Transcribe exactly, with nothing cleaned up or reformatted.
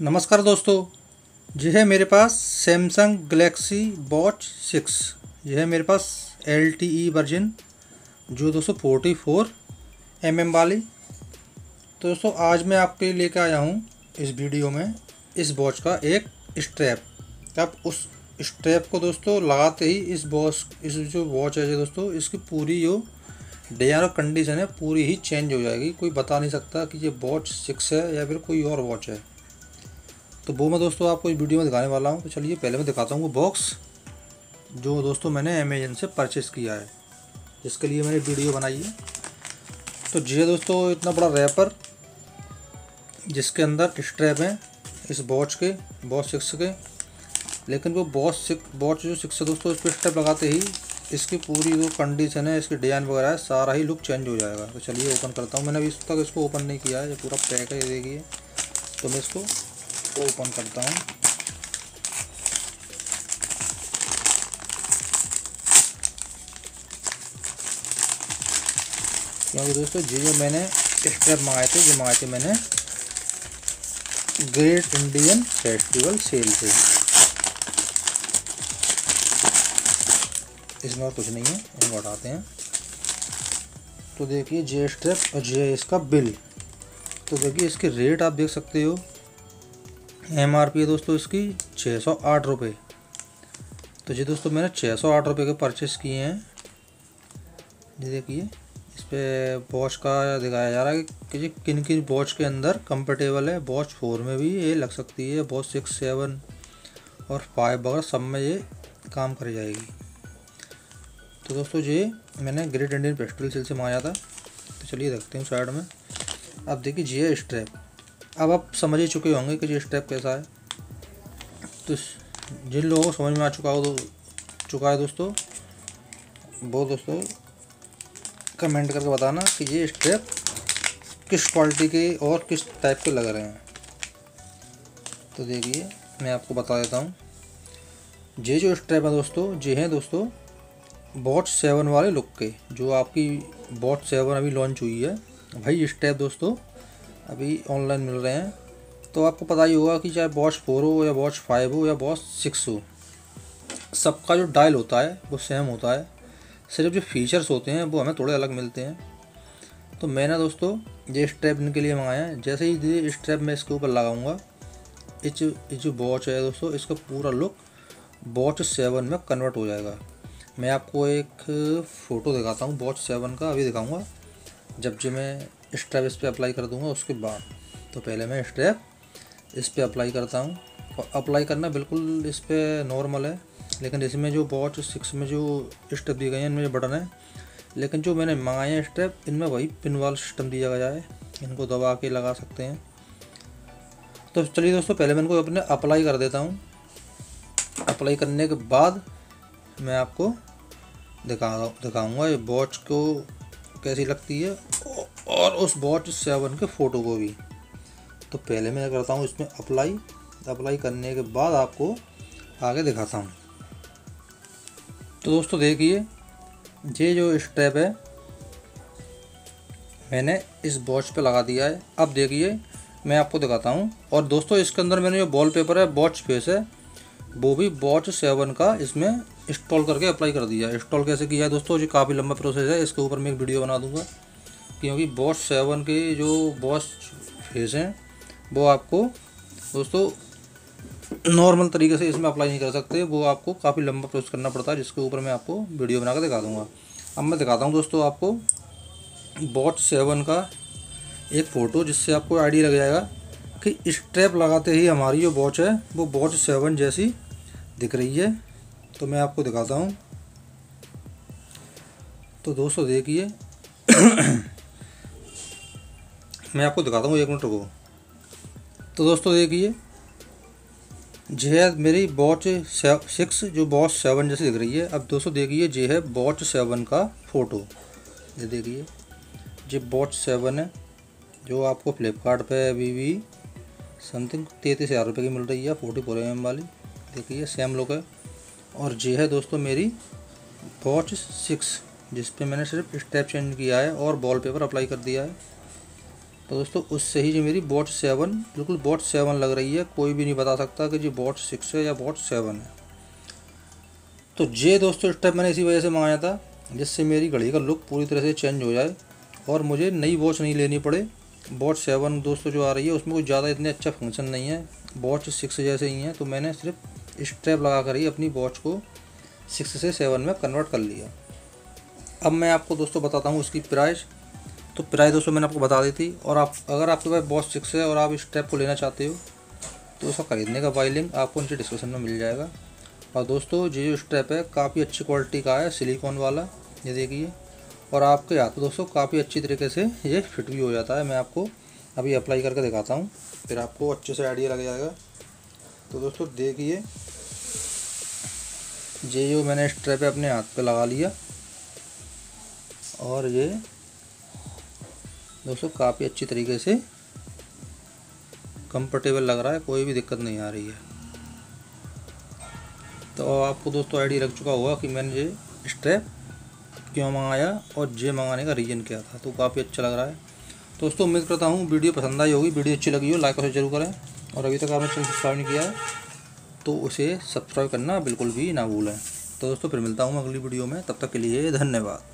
नमस्कार दोस्तों, ये है मेरे पास सैमसंग गैलेक्सी वॉच सिक्स। ये है मेरे पास एल टी ई वर्जन जो दोस्तों फोर्टी फोर एम एम वाली। तो दोस्तों आज मैं आपके लिए लेकर आया हूँ इस वीडियो में इस वॉच का एक स्ट्रैप। अब उस स्ट्रैप को दोस्तों लगाते ही इस वॉच इस जो वॉच है दोस्तों, इसकी पूरी जो डिज़ाइन और कंडीशन है पूरी ही चेंज हो जाएगी। कोई बता नहीं सकता कि ये वॉच सिक्स है या फिर कोई और वॉच है। तो वो मैं दोस्तों आपको इस वीडियो में दिखाने वाला हूँ। तो चलिए पहले मैं दिखाता हूँ वो बॉक्स जो दोस्तों मैंने अमेजन से परचेज़ किया है, जिसके लिए मैंने वीडियो बनाई है। तो जी दोस्तों, इतना बड़ा रैपर जिसके अंदर स्ट्रैप हैं इस वॉच के, वॉच सिक्स के। लेकिन वो वॉच सिक्स वॉच जो सिक्स है दोस्तों, इस पर स्ट्रैप लगाते ही इसकी पूरी जो कंडीशन है, इसकी डिज़ाइन वगैरह है, सारा ही लुक चेंज हो जाएगा। तो चलिए ओपन करता हूँ। मैंने अभी तक इसको ओपन नहीं किया है, ये पूरा पैक है, ये देखिए। तो मैं इसको ओपन करता हूँ। क्योंकि दोस्तों ये जो मैंने स्ट्रैप मंगाए थे, ये मंगाए थे मैंने ग्रेट इंडियन फेस्टिवल सेल से। इसमें और कुछ नहीं है, इनको हटाते हैं। तो देखिए जे स्ट्रैप और जे इसका बिल। तो देखिए इसके रेट आप देख सकते हो। एम आर पी है दोस्तों इसकी छः सौ आठ रुपये। तो जी दोस्तों मैंने छः सौ आठ रुपये के परचेज़ किए हैं। ये देखिए इस पर वॉच का दिखाया जा रहा है कि जी किन किन वॉच के अंदर कंफर्टेबल है। वॉच फोर में भी ये लग सकती है, वॉच सिक्स सेवन और फाइव वगैरह सब में ये काम कर जाएगी। तो दोस्तों ये मैंने ग्रेट इंडियन फेस्टिवल सेल से मंगाया था। तो चलिए देखते हैं साइड में। अब देखिए जी है स्ट्रैप। अब आप समझ ही चुके होंगे कि ये स्ट्रैप कैसा है। तो जिन लोगों को समझ में आ चुका हो चुका है दोस्तों, वो दोस्तों कमेंट करके बताना कि ये स्ट्रैप किस क्वालिटी के और किस टाइप के लग रहे हैं। तो देखिए मैं आपको बता देता हूँ। ये जो स्ट्रैप है दोस्तों, ये हैं दोस्तों वॉच सेवन वाले लुक के। जो आपकी वॉच सेवन अभी लॉन्च हुई है भाई, ये स्ट्रैप दोस्तों अभी ऑनलाइन मिल रहे हैं। तो आपको पता ही होगा कि चाहे वॉच फोर हो या वॉच फाइव हो या वॉच सिक्स हो, सबका जो डायल होता है वो सेम होता है। सिर्फ जो फीचर्स होते हैं वो हमें थोड़े अलग मिलते हैं। तो मैंने दोस्तों ये स्ट्रैप इनके लिए मंगाया है। जैसे ही ये स्ट्रैप मैं इसके ऊपर लगाऊंगा, इस ये जो वॉच है दोस्तों, इसका पूरा लुक वॉच सेवन में कन्वर्ट हो जाएगा। मैं आपको एक फ़ोटो दिखाता हूँ वॉच सेवन का, अभी दिखाऊँगा जब जो मैं स्ट्रैप इस पर अप्लाई कर दूँगा उसके बाद। तो पहले मैं स्ट्रैप इस पर अप्लाई करता हूँ। और अप्लाई करना बिल्कुल इस पर नॉर्मल है, लेकिन इसमें जो वॉच सिक्स में जो स्टेप दिए गए हैं इनमें जो बटन है, लेकिन जो मैंने मंगाए हैं स्टेप, इनमें वही पिन वाला सिस्टम दिया गया है। इनको दबा के लगा सकते हैं। तो चलिए दोस्तों पहले मैं इनको अपने अप्लाई कर देता हूँ। अप्लाई करने के बाद मैं आपको दिखा दिखाऊँगा ये वॉच को कैसी लगती है और उस वॉच सेवन के फ़ोटो को भी। तो पहले मैं करता हूँ इसमें अप्लाई। अप्लाई करने के बाद आपको आगे दिखाता हूँ। तो दोस्तों देखिए ये जो स्ट्रैप है मैंने इस वॉच पे लगा दिया है। अब देखिए मैं आपको दिखाता हूँ। और दोस्तों इसके अंदर मैंने जो वॉल पेपर है, वॉच फेस है, वो भी वॉच सेवन का इसमें इंस्टॉल करके अप्लाई कर दिया है। इंस्टॉल कैसे किया है दोस्तों, ये काफ़ी लंबा प्रोसेस है। इसके ऊपर मैं एक वीडियो बना दूँगा, क्योंकि वॉच सेवन के जो वॉच फेस हैं वो आपको दोस्तों नॉर्मल तरीके से इसमें अप्लाई नहीं कर सकते। वो आपको काफ़ी लंबा प्रोसेस करना पड़ता है, जिसके ऊपर मैं आपको वीडियो बना कर दिखा दूँगा। अब मैं दिखाता हूँ दोस्तों आपको वॉच सेवन का एक फ़ोटो, जिससे आपको आइडिया लग जाएगा कि स्ट्रैप लगाते ही हमारी जो वॉच है वो वॉच सेवन जैसी दिख रही है। तो मैं आपको दिखाता हूँ। तो दोस्तों देखिए मैं आपको दिखाता हूँ, एक मिनट रुको। तो दोस्तों देखिए ये है मेरी वॉच सिक्स जो वॉच सेवन जैसी दिख रही है। अब दोस्तों देखिए ये है वॉच सेवन का फ़ोटो। ये देखिए ये वॉच सेवन है जो आपको फ्लिपकार्ट पे अभी भी समथिंग तैंतीस हज़ार रुपये की मिल रही है, फोर्टी फोर एम एम वाली। देखिए सेम लुक है। और ये है दोस्तों मेरी वॉच सिक्स, जिस पे मैंने सिर्फ स्टेप चेंज किया है और वॉलपेपर अप्लाई कर दिया है। तो दोस्तों उससे ही जो मेरी बॉट सेवन बिल्कुल बॉट सेवन लग रही है, कोई भी नहीं बता सकता कि जी बॉट सिक्स है या बॉट सेवन है। तो ये दोस्तों स्टेप मैंने इसी वजह से मंगाया था जिससे मेरी घड़ी का लुक पूरी तरह से चेंज हो जाए और मुझे नई वॉच नहीं लेनी पड़े। बॉट सेवन दोस्तों जो आ रही है उसमें कुछ ज़्यादा इतने अच्छा फंक्शन नहीं है, वॉच सिक्स जैसे ही है, तो मैंने सिर्फ स्ट्रैप लगा कर ही अपनी वॉच को सिक्स से सेवन में कन्वर्ट कर लिया। अब मैं आपको दोस्तों बताता हूँ उसकी प्राइस। तो प्राइस दोस्तों मैंने आपको बता दी थी, और आप अगर आपके पास वॉच सिक्स है और आप इस स्ट्रैप को लेना चाहते हो तो उसका खरीदने का बाई लिंक आपको नीचे डिस्क्रिप्शन में मिल जाएगा। और दोस्तों ये जो स्ट्रैप है काफ़ी अच्छी क्वालिटी का है, सिलिकॉन वाला, ये देखिए, और आपके हाथ में दोस्तों काफ़ी अच्छी तरीके से ये फिट भी हो जाता है। मैं आपको अभी अप्लाई करके दिखाता हूँ, फिर आपको अच्छे से आइडिया लग जाएगा। तो दोस्तों देखिए, ये जो मैंने स्ट्रैप अपने हाथ पे लगा लिया और ये दोस्तों काफ़ी अच्छी तरीके से कंफर्टेबल लग रहा है, कोई भी दिक्कत नहीं आ रही है। तो आपको दोस्तों आइडिया लग चुका होगा कि मैंने ये स्ट्रैप क्यों मंगाया और ये मंगाने का रीज़न क्या था। तो काफ़ी अच्छा लग रहा है। दोस्तों उम्मीद करता हूँ वीडियो पसंद आई होगी। वीडियो अच्छी लगी हो लाइक और जरूर करें, और अभी तक आपने चैनल सब्सक्राइब नहीं किया है तो उसे सब्सक्राइब करना बिल्कुल भी ना भूलें। तो दोस्तों फिर मिलता हूँ अगली वीडियो में, तब तक के लिए धन्यवाद।